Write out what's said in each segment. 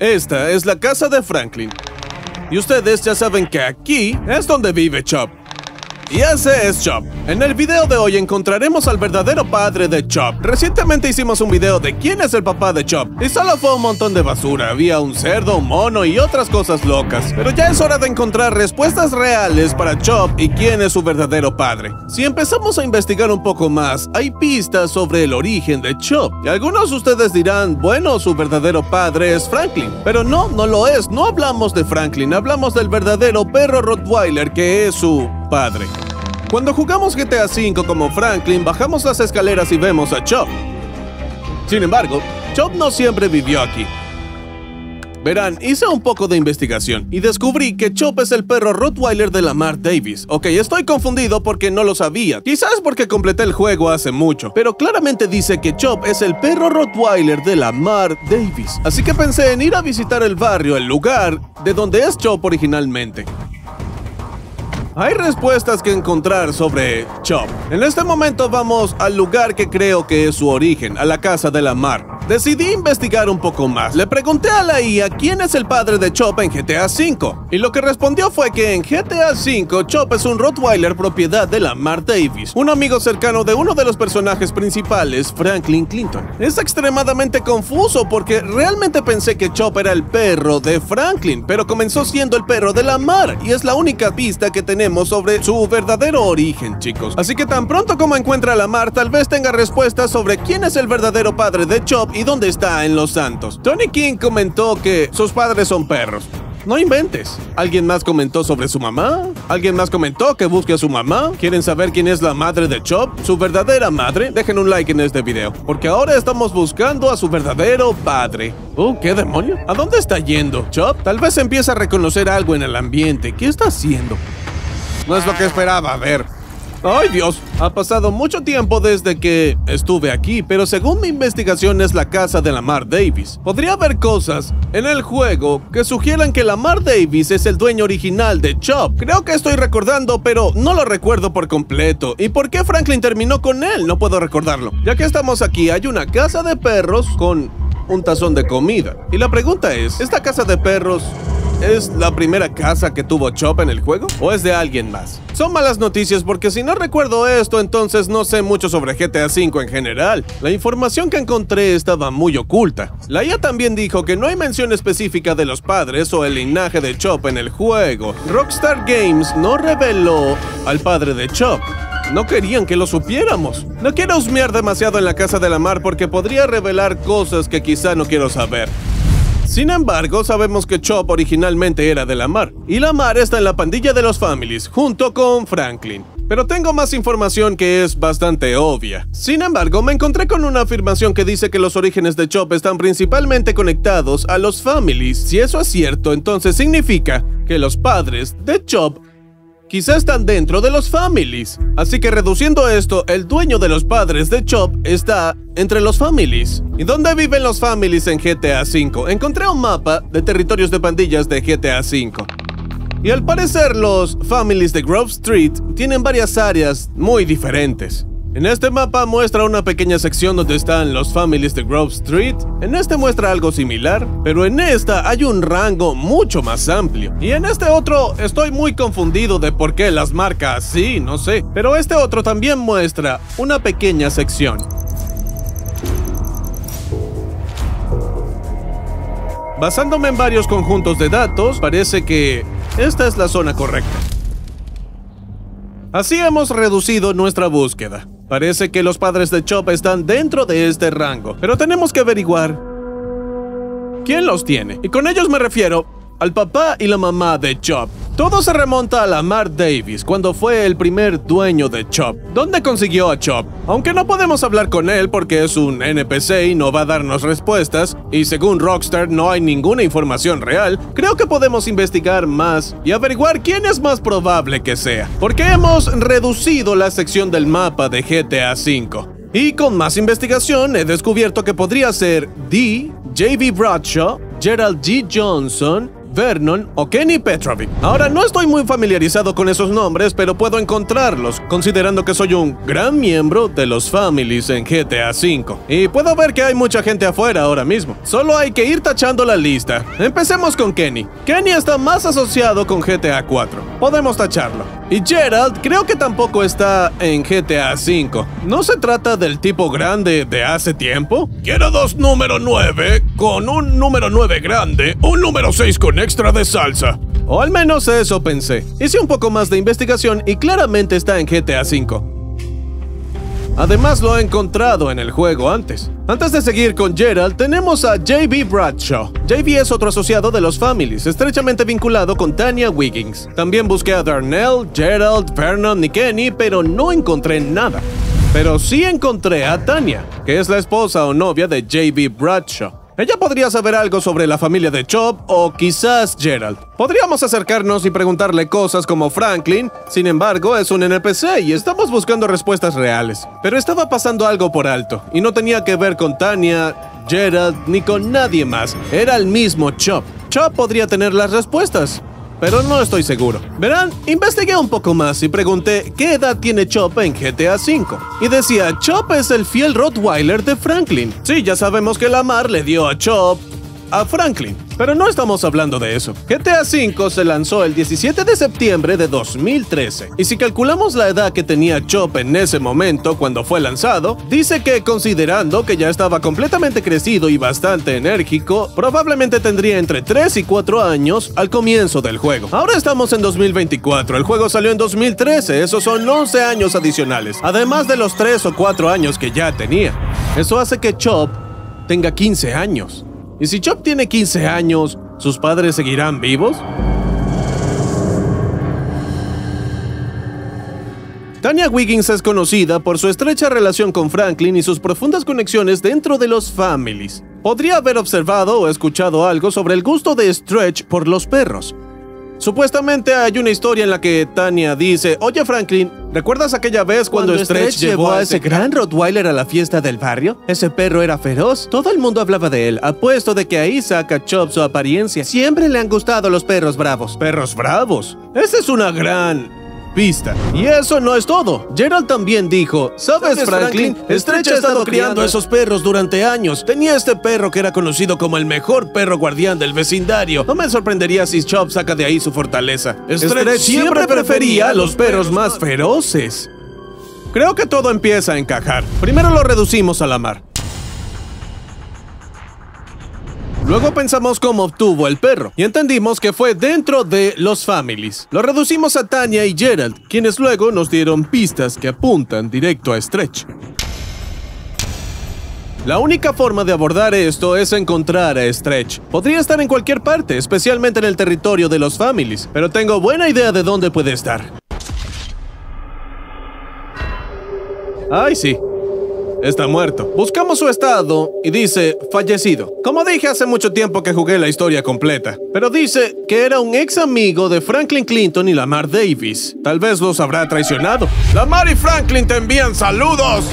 Esta es la casa de Franklin. Y ustedes ya saben que aquí es donde vive Chop. Y ese es Chop. En el video de hoy encontraremos al verdadero padre de Chop. Recientemente hicimos un video de quién es el papá de Chop y solo fue un montón de basura. Había un cerdo, un mono y otras cosas locas. Pero ya es hora de encontrar respuestas reales para Chop y quién es su verdadero padre. Si empezamos a investigar un poco más, hay pistas sobre el origen de Chop. Y algunos de ustedes dirán, bueno, su verdadero padre es Franklin. Pero no lo es. No hablamos de Franklin, hablamos del verdadero perro Rottweiler que es su padre. Cuando jugamos GTA V como Franklin, bajamos las escaleras y vemos a Chop. Sin embargo, Chop no siempre vivió aquí. Verán, hice un poco de investigación y descubrí que Chop es el perro Rottweiler de Lamar Davis. Ok, estoy confundido porque no lo sabía. Quizás porque completé el juego hace mucho, pero claramente dice que Chop es el perro Rottweiler de Lamar Davis. Así que pensé en ir a visitar el barrio, el lugar de donde es Chop originalmente. Hay respuestas que encontrar sobre Chop. En este momento vamos al lugar que creo que es su origen, a la casa de Lamar. Decidí investigar un poco más. Le pregunté a la IA quién es el padre de Chop en GTA V. Y lo que respondió fue que en GTA V Chop es un Rottweiler propiedad de Lamar Davis, un amigo cercano de uno de los personajes principales, Franklin Clinton. Es extremadamente confuso porque realmente pensé que Chop era el perro de Franklin, pero comenzó siendo el perro de Lamar y es la única pista que tenemos sobre su verdadero origen, chicos. Así que tan pronto como encuentre a Lamar, tal vez tenga respuestas sobre quién es el verdadero padre de Chop y dónde está en Los Santos. Tony King comentó que sus padres son perros. No inventes. ¿Alguien más comentó sobre su mamá? ¿Alguien más comentó que busque a su mamá? ¿Quieren saber quién es la madre de Chop? ¿Su verdadera madre? Dejen un like en este video, porque ahora estamos buscando a su verdadero padre. ¿Qué demonio? ¿A dónde está yendo Chop? Tal vez empieza a reconocer algo en el ambiente. ¿Qué está haciendo? No es lo que esperaba ver. ¡Ay, Dios! Ha pasado mucho tiempo desde que estuve aquí, pero según mi investigación es la casa de Lamar Davis. Podría haber cosas en el juego que sugieran que Lamar Davis es el dueño original de Chop. Creo que estoy recordando, pero no lo recuerdo por completo. ¿Y por qué Franklin terminó con él? No puedo recordarlo. Ya que estamos aquí, hay una casa de perros con un tazón de comida. Y la pregunta es, ¿esta casa de perros es la primera casa que tuvo Chop en el juego? ¿O es de alguien más? Son malas noticias porque si no recuerdo esto, entonces no sé mucho sobre GTA V en general. La información que encontré estaba muy oculta. La IA también dijo que no hay mención específica de los padres o el linaje de Chop en el juego. Rockstar Games no reveló al padre de Chop. No querían que lo supiéramos. No quiero husmear demasiado en la casa de Lamar porque podría revelar cosas que quizá no quiero saber. Sin embargo, sabemos que Chop originalmente era de Lamar, y Lamar está en la pandilla de los Families, junto con Franklin. Pero tengo más información que es bastante obvia. Sin embargo, me encontré con una afirmación que dice que los orígenes de Chop están principalmente conectados a los Families. Si eso es cierto, entonces significa que los padres de Chop quizá están dentro de los Families. Así que reduciendo esto, el dueño de los padres de Chop está entre los Families. ¿Y dónde viven los Families en GTA V? Encontré un mapa de territorios de pandillas de GTA V. Y al parecer los Families de Grove Street tienen varias áreas muy diferentes. En este mapa muestra una pequeña sección donde están los Families de Grove Street. En este muestra algo similar, pero en esta hay un rango mucho más amplio. Y en este otro estoy muy confundido de por qué las marca así, no sé. Pero este otro también muestra una pequeña sección. Basándome en varios conjuntos de datos, parece que esta es la zona correcta. Así hemos reducido nuestra búsqueda. Parece que los padres de Chop están dentro de este rango, pero tenemos que averiguar quién los tiene. Y con ellos me refiero al papá y la mamá de Chop. Todo se remonta a Lamar Davis, cuando fue el primer dueño de Chop. ¿Dónde consiguió a Chop? Aunque no podemos hablar con él porque es un NPC y no va a darnos respuestas, y según Rockstar no hay ninguna información real, creo que podemos investigar más y averiguar quién es más probable que sea. Porque hemos reducido la sección del mapa de GTA V. Y con más investigación he descubierto que podría ser D. J.B. Bradshaw, Gerald G. Johnson, Vernon o Kenny Petrovic. Ahora, no estoy muy familiarizado con esos nombres, pero puedo encontrarlos, considerando que soy un gran miembro de los Families en GTA V. Y puedo ver que hay mucha gente afuera ahora mismo. Solo hay que ir tachando la lista. Empecemos con Kenny. Kenny está más asociado con GTA 4. Podemos tacharlo. Y Gerald creo que tampoco está en GTA V. ¿No se trata del tipo grande de hace tiempo? Quiero 2 número 9 con un número 9 grande, un número 6 con extra de salsa. O al menos eso pensé. Hice un poco más de investigación y claramente está en GTA V. Además lo he encontrado en el juego antes. Antes de seguir con Gerald, tenemos a JB Bradshaw. JB es otro asociado de los Families, estrechamente vinculado con Tanya Wiggins. También busqué a Darnell, Gerald, Vernon y Kenny, pero no encontré nada. Pero sí encontré a Tanya, que es la esposa o novia de JB Bradshaw. Ella podría saber algo sobre la familia de Chop o quizás Gerald. Podríamos acercarnos y preguntarle cosas como Franklin, sin embargo es un NPC y estamos buscando respuestas reales. Pero estaba pasando algo por alto y no tenía que ver con Tanya, Gerald ni con nadie más. Era el mismo Chop. Chop podría tener las respuestas, pero no estoy seguro. Verán, investigué un poco más y pregunté qué edad tiene Chop en GTA V. Y decía, Chop es el fiel Rottweiler de Franklin. Sí, ya sabemos que Lamar le dio a Chop a Franklin, pero no estamos hablando de eso. GTA V se lanzó el 17 de septiembre de 2013, y si calculamos la edad que tenía Chop en ese momento cuando fue lanzado, dice que considerando que ya estaba completamente crecido y bastante enérgico, probablemente tendría entre 3 y 4 años al comienzo del juego. Ahora estamos en 2024, el juego salió en 2013, esos son 11 años adicionales, además de los 3 o 4 años que ya tenía. Eso hace que Chop tenga 15 años. ¿Y si Chop tiene 15 años, sus padres seguirán vivos? Tanya Wiggins es conocida por su estrecha relación con Franklin y sus profundas conexiones dentro de los Families. Podría haber observado o escuchado algo sobre el gusto de Stretch por los perros. Supuestamente hay una historia en la que Tanya dice, oye Franklin, ¿recuerdas aquella vez cuando Stretch llevó a ese gran Rottweiler a la fiesta del barrio? Ese perro era feroz, todo el mundo hablaba de él, apuesto de que ahí saca Chop su apariencia. Siempre le han gustado los perros bravos. ¿Perros bravos? Esa es una gran pista. Y eso no es todo. Gerald también dijo, ¿sabes Franklin? Stretch ha estado criando a esos perros durante años. Tenía este perro que era conocido como el mejor perro guardián del vecindario. No me sorprendería si Chop saca de ahí su fortaleza. Stretch siempre prefería a los perros más feroces. Creo que todo empieza a encajar. Primero lo reducimos a Lamar. Luego pensamos cómo obtuvo el perro y entendimos que fue dentro de los Families. Lo reducimos a Tanya y Gerald, quienes luego nos dieron pistas que apuntan directo a Stretch. La única forma de abordar esto es encontrar a Stretch. Podría estar en cualquier parte, especialmente en el territorio de los Families, pero tengo buena idea de dónde puede estar. ¡Ay, sí! Está muerto. Buscamos su estado y dice fallecido. Como dije, hace mucho tiempo que jugué la historia completa, pero dice que era un ex amigo de Franklin Clinton y Lamar Davis. Tal vez los habrá traicionado. Lamar y Franklin te envían saludos.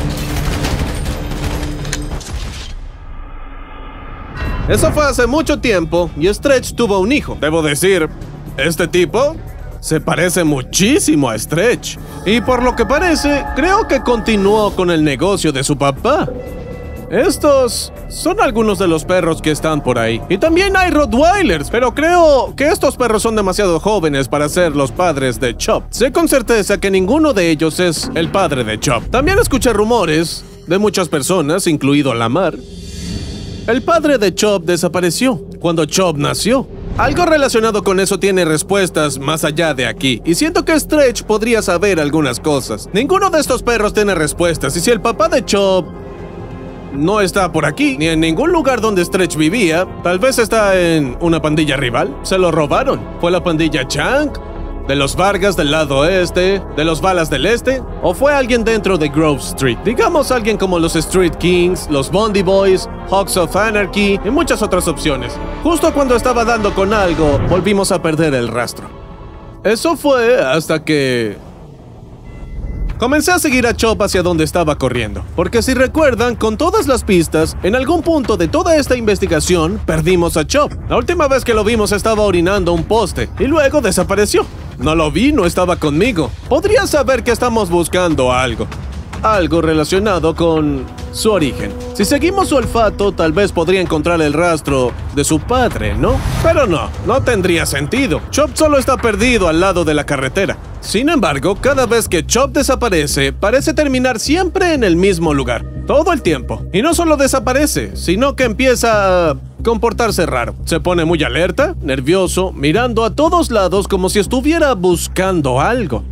Eso fue hace mucho tiempo y Stretch tuvo un hijo. Debo decir, este tipo se parece muchísimo a Stretch. Y por lo que parece, creo que continuó con el negocio de su papá. Estos son algunos de los perros que están por ahí. Y también hay Rottweilers, pero creo que estos perros son demasiado jóvenes para ser los padres de Chop. Sé con certeza que ninguno de ellos es el padre de Chop. También escuché rumores de muchas personas, incluido Lamar. El padre de Chop desapareció cuando Chop nació. Algo relacionado con eso tiene respuestas más allá de aquí, y siento que Stretch podría saber algunas cosas. Ninguno de estos perros tiene respuestas, y si el papá de Chop no está por aquí, ni en ningún lugar donde Stretch vivía, tal vez está en una pandilla rival. Se lo robaron. ¿Fue la pandilla Chang? ¿De los Vargas del lado oeste? ¿De los Balas del este? ¿O fue alguien dentro de Grove Street? Digamos alguien como los Street Kings, los Bondi Boys, Hawks of Anarchy y muchas otras opciones. Justo cuando estaba dando con algo, volvimos a perder el rastro. Eso fue hasta que Comencé a seguir a Chop hacia donde estaba corriendo, porque si recuerdan, con todas las pistas, en algún punto de toda esta investigación, perdimos a Chop. La última vez que lo vimos estaba orinando un poste, y luego desapareció. No lo vi, no estaba conmigo. Podría saber que estamos buscando algo relacionado con su origen. Si seguimos su olfato, tal vez podría encontrar el rastro de su padre, ¿no? Pero no tendría sentido. Chop solo está perdido al lado de la carretera. Sin embargo, cada vez que Chop desaparece, parece terminar siempre en el mismo lugar. Todo el tiempo. Y no solo desaparece, sino que empieza a comportarse raro. Se pone muy alerta, nervioso, mirando a todos lados como si estuviera buscando algo.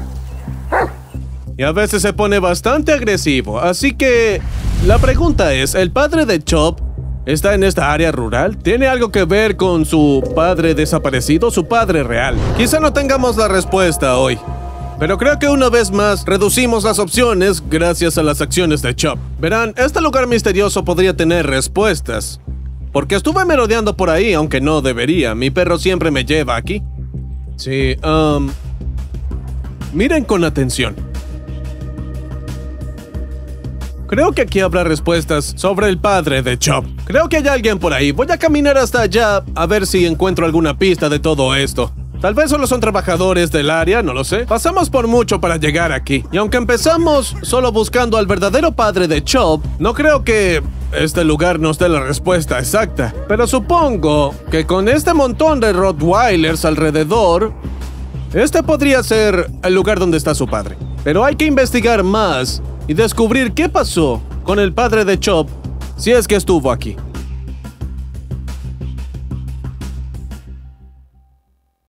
Y a veces se pone bastante agresivo, así que la pregunta es, ¿el padre de Chop está en esta área rural? ¿Tiene algo que ver con su padre desaparecido, su padre real? Quizá no tengamos la respuesta hoy, pero creo que una vez más reducimos las opciones gracias a las acciones de Chop. Verán, este lugar misterioso podría tener respuestas, porque estuve merodeando por ahí, aunque no debería. Mi perro siempre me lleva aquí. Sí, miren con atención. Creo que aquí habrá respuestas sobre el padre de Chop. Creo que hay alguien por ahí. Voy a caminar hasta allá a ver si encuentro alguna pista de todo esto. Tal vez solo son trabajadores del área, no lo sé. Pasamos por mucho para llegar aquí. Y aunque empezamos solo buscando al verdadero padre de Chop, no creo que este lugar nos dé la respuesta exacta. Pero supongo que con este montón de Rottweilers alrededor, este podría ser el lugar donde está su padre. Pero hay que investigar más y descubrir qué pasó con el padre de Chop si es que estuvo aquí.